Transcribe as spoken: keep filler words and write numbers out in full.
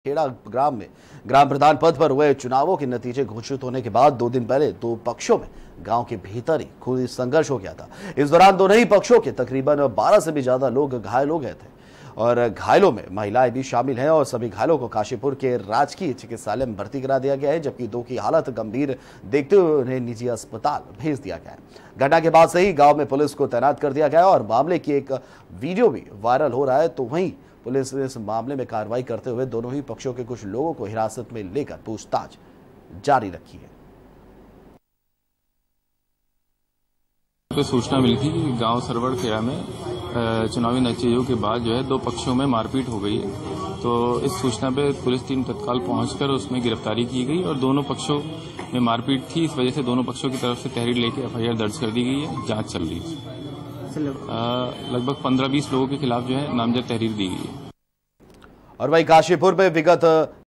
खेड़ा ग्राम में ग्राम प्रधान पद पर हुए चुनावों के नतीजे घोषित होने के बाद दो दिन पहले दो पक्षों में गांव के भीतर ही खूनी संघर्ष हो गया था। इस दौरान दोनों ही पक्षों के तकरीबन बारह से भी ज्यादा लोग घायल हो गए थे और घायलों में महिलाएं भी शामिल हैं और सभी घायलों को काशीपुर के राजकीय चिकित्सालय में भर्ती करा दिया गया है, जबकि दो की हालत गंभीर देखते हुए उन्हें निजी अस्पताल भेज दिया गया है। घटना के बाद से ही गांव में पुलिस को तैनात कर दिया गया और मामले की एक वीडियो भी वायरल हो रहा है। तो वहीं पुलिस ने इस मामले में कार्रवाई करते हुए दोनों ही पक्षों के कुछ लोगों को हिरासत में लेकर पूछताछ जारी रखी है। तो सूचना मिली थी कि गांव सरवड़ खेड़ा में चुनावी नतीजों के बाद जो है दो पक्षों में मारपीट हो गई है। तो इस सूचना पे पुलिस टीम तत्काल पहुंचकर उसमें गिरफ्तारी की गई और दोनों पक्षों में मारपीट थी, इस वजह से दोनों पक्षों की तरफ से तहरीर लेके एफ आई आर दर्ज कर दी गई है। जांच चल रही है। लगभग पंद्रह बीस लोगों के खिलाफ जो है नामजद तहरीर दी गई है। और वहीं काशीपुर में विगत